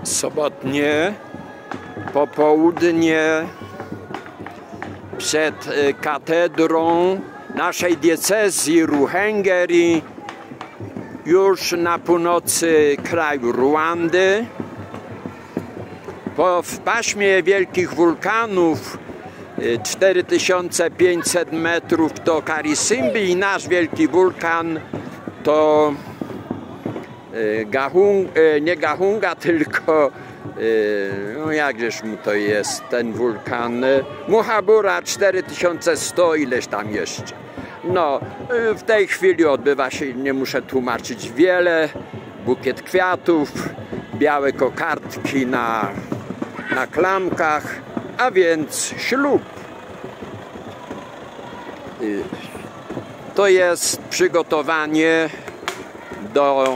Sobotnie popołudnie przed katedrą naszej diecezji Ruhengeri, już na północy kraju Ruandy. W paśmie wielkich wulkanów 4500 metrów to Karisimbi i nasz wielki wulkan to nie Gahunga, tylko no jakżeż mu to jest ten wulkan, Muhabura 4100 ileś tam jeszcze. No w tej chwili odbywa się, nie muszę tłumaczyć, wiele, bukiet kwiatów, białe kokardki na klamkach, a więc ślub. To jest przygotowanie do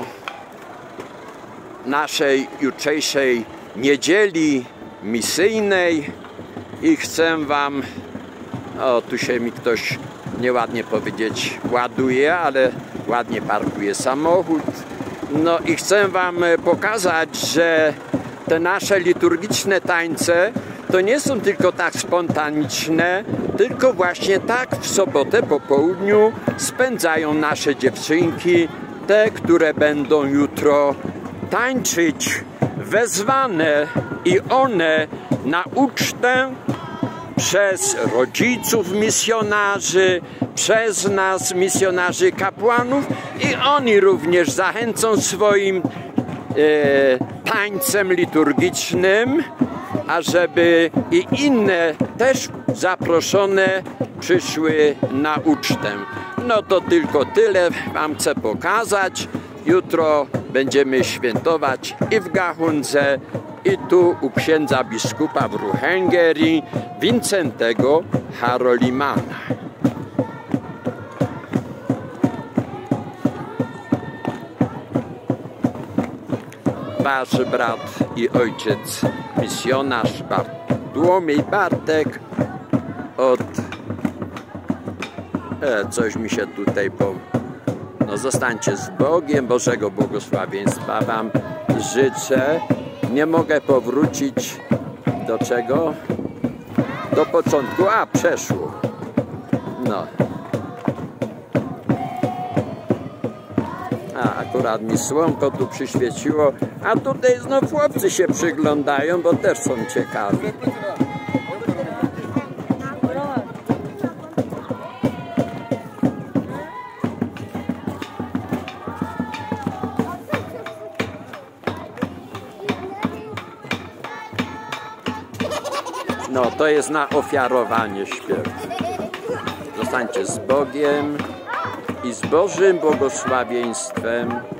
naszej jutrzejszej niedzieli misyjnej i chcę wam, o tu się mi ktoś nieładnie powiedzieć ładuje, ale ładnie parkuje samochód. No i chcę wam pokazać, że te nasze liturgiczne tańce to nie są tylko tak spontaniczne, tylko właśnie tak w sobotę po południu spędzają nasze dziewczynki, te, które będą jutro tańczyć, wezwane i one na ucztę przez rodziców misjonarzy, przez nas misjonarzy kapłanów i oni również zachęcą swoim tańcem liturgicznym, ażeby i inne też zaproszone przyszły na ucztę. No to tylko tyle wam chcę pokazać. Jutro będziemy świętować i w Gahundze, i tu u księdza biskupa w Ruhengeri, Wincentego Harolimana. Wasz brat i ojciec misjonarz Bartłomiej Bartek od... coś mi się tutaj No zostańcie z Bogiem, Bożego błogosławieństwa wam życzę. Nie mogę powrócić do czego? Do początku. A, przeszło. No. A, akurat mi słonko tu przyświeciło. A tutaj znów chłopcy się przyglądają, bo też są ciekawi. No, to jest na ofiarowanie śpiewu. Zostańcie z Bogiem i z Bożym błogosławieństwem.